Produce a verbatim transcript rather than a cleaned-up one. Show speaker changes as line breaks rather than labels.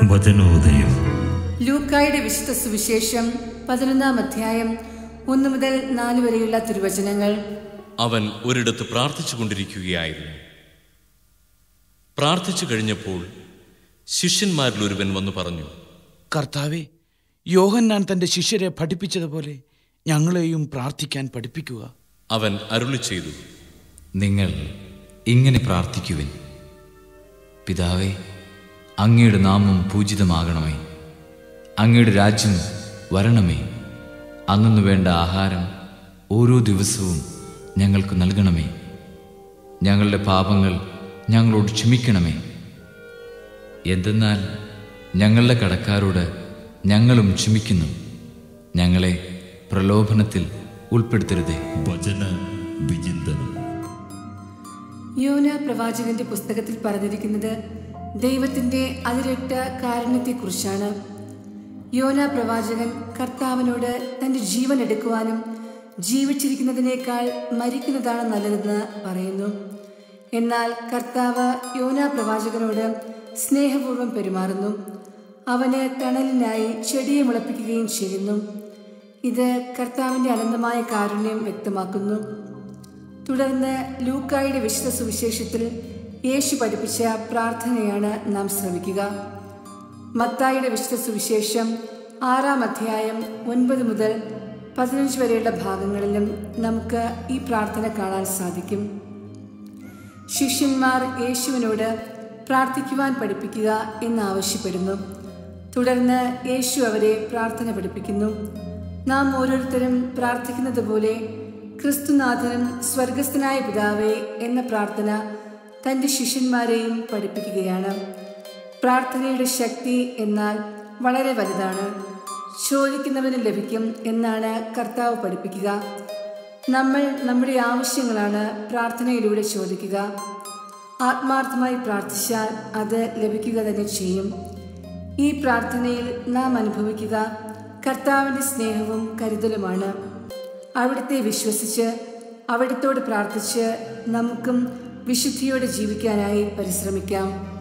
വചനോദയം.
ലൂക്കായുടെ വിശുദ്ധ സുവിശേഷം പതിനൊന്നാം അധ്യായം ഒന്ന് മുതൽ നാല് വരെയുള്ള തിരുവചനങ്ങൾ.
അവൻ ഒരിടത്ത് പ്രാർത്ഥിച്ചു കൊണ്ടിരിക്കുകയായിരുന്നു. പ്രാർത്ഥിച്ചു കഴിഞ്ഞപ്പോൾ ശിഷ്യന്മാരിൽ ഒരുവൻ വന്നു പറഞ്ഞു,
കർത്താവേ, യോഹന്നാൻ തൻ്റെ ശിഷ്യരെ പഠിപ്പിച്ചതുപോലെ ഞങ്ങളെയും പ്രാർത്ഥിക്കാൻ പഠിപ്പിക്കുക.
അവൻ അരുളി ചെയ്തു,
നിങ്ങൾ ഇങ്ങനെ പ്രാർത്ഥിക്കുവിൻ: പിതാവേ, അങ്ങയുടെ നാമം പൂജിതമാകണമേ, അങ്ങയുടെ രാജ്യം വരണമേ, അന്നു വേണ്ട ആഹാരം ഓരോ ദിവസവും ഞങ്ങൾക്ക് നൽകണമേ, ഞങ്ങളുടെ പാപങ്ങൾ ഞങ്ങളോട് ക്ഷമിക്കണമേ, എന്തെന്നാൽ ഞങ്ങളുടെ കടക്കാരോട് ഞങ്ങളും ക്ഷമിക്കുന്നു, ഞങ്ങളെ പ്രലോഭനത്തിൽ ഉൾപ്പെടുത്തരുതേ.
വചന വിചിന്തനം.
യോന പ്രവാചകന്റെ പുസ്തകത്തിൽ പറഞ്ഞിരിക്കുന്നത് ദൈവത്തിന്റെ അതിരട്ട കാരുണ്യത്തെക്കുറിച്ചാണ്. യോന പ്രവാചകൻ കർത്താവിനോട് തന്റെ ജീവൻ എടുക്കുവാനും ജീവിച്ചിരിക്കുന്നതിനേക്കാൾ മരിക്കുന്നതാണ് നല്ലതെന്ന് പറയുന്നു. എന്നാൽ കർത്താവ് യോന പ്രവാചകനോട് സ്നേഹപൂർവ്വം പെരുമാറുന്നു. അവന് തണലിനായി ചെടിയെ മുളപ്പിക്കുകയും ചെയ്യുന്നു. ഇത് കർത്താവിന്റെ അനന്തമായ കാരുണ്യം വ്യക്തമാക്കുന്നു. തുടർന്ന് ലൂക്കായുടെ വിശുദ്ധ സുവിശേഷത്തിൽ യേശു പഠിപ്പിച്ച പ്രാർത്ഥനയാണ് നാം ശ്രമിക്കുക. മത്തായിയുടെ വിശുദ്ധ സുവിശേഷം ആറാം അധ്യായം ഒൻപത് മുതൽ പതിനഞ്ച് വരെയുള്ള ഭാഗങ്ങളിലും നമുക്ക് ഈ പ്രാർത്ഥന കാണാൻ സാധിക്കും. ശിഷ്യന്മാർ യേശുവിനോട് പ്രാർത്ഥിക്കുവാൻ പഠിപ്പിക്കുക എന്നാവശ്യപ്പെടുന്നു. തുടർന്ന് യേശു അവരെ പ്രാർത്ഥന പഠിപ്പിക്കുന്നു. നാം ഓരോരുത്തരും പ്രാർത്ഥിക്കുന്നത് പോലെ ക്രിസ്തുനാഥനും സ്വർഗസ്ഥനായ പിതാവേ എന്ന പ്രാർത്ഥന തൻ്റെ ശിഷ്യന്മാരെയും പഠിപ്പിക്കുകയാണ്. പ്രാർത്ഥനയുടെ ശക്തി എന്നാൽ വളരെ വലുതാണ്. ചോദിക്കുന്നവന് ലഭിക്കും എന്നാണ് കർത്താവ് പഠിപ്പിക്കുക. നമ്മൾ നമ്മുടെ ആവശ്യങ്ങളാണ് പ്രാർത്ഥനയിലൂടെ ചോദിക്കുക. ആത്മാർത്ഥമായി പ്രാർത്ഥിച്ചാൽ അത് ലഭിക്കുക തന്നെ ചെയ്യും. ഈ പ്രാർത്ഥനയിൽ നാം അനുഭവിക്കുക കർത്താവിൻ്റെ സ്നേഹവും കരുതലുമാണ്. അവിടുത്തെ വിശ്വസിച്ച് അവിടുത്തോട് പ്രാർത്ഥിച്ച് നമുക്കും വിശുദ്ധിയോടെ ജീവിക്കാനായി പരിശ്രമിക്കാം.